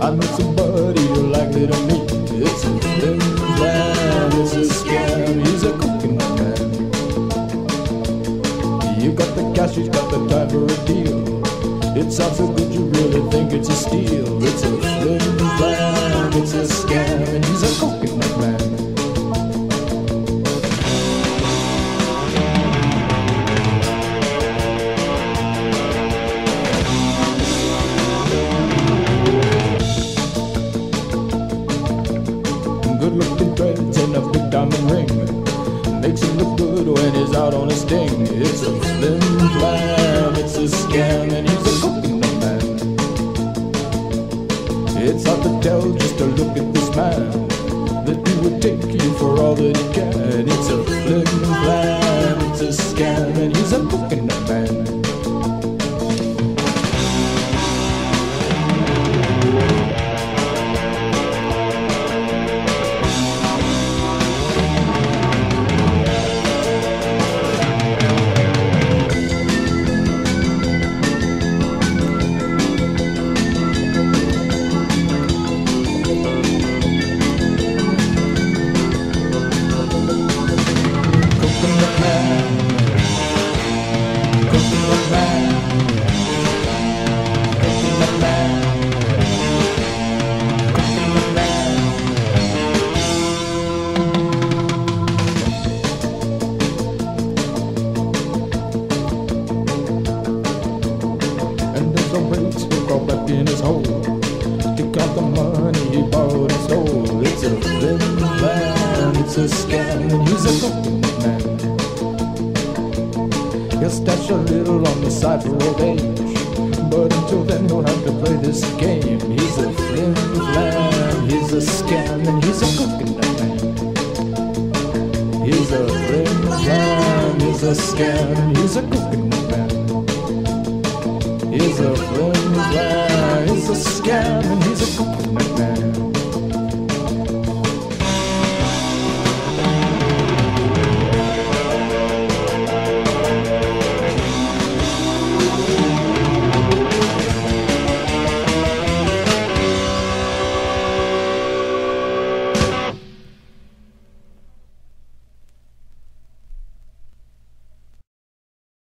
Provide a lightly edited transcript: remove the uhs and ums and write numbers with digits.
I met somebody you're likely to meet. It's a flim flam, it's a scam. He's a coconut man. You got the cash, he's got the time for a deal. It sounds so good you really think it's a steal. It's a flim flam, it's a scam, and he's a coconut man. Good-looking dreads and a big diamond ring makes him look good when he's out on a sting. It's a flim flam, it's a scam, and he's a coconut man. It's hard to tell just to look at this man that he would take you for all that he can. It's a flim flam, it's a scam, and he's a coconut man. Crawl back in his hole to count the money he borrowed and stole. It's a flim flam, it's a scam, and he's a coconut man. He'll stash a little on the side for old age, but until then he'll have to play this game. He's a flim flam, he's a scam, and he's a coconut man. He's a flim flam, he's a scam, and he's a coconut man.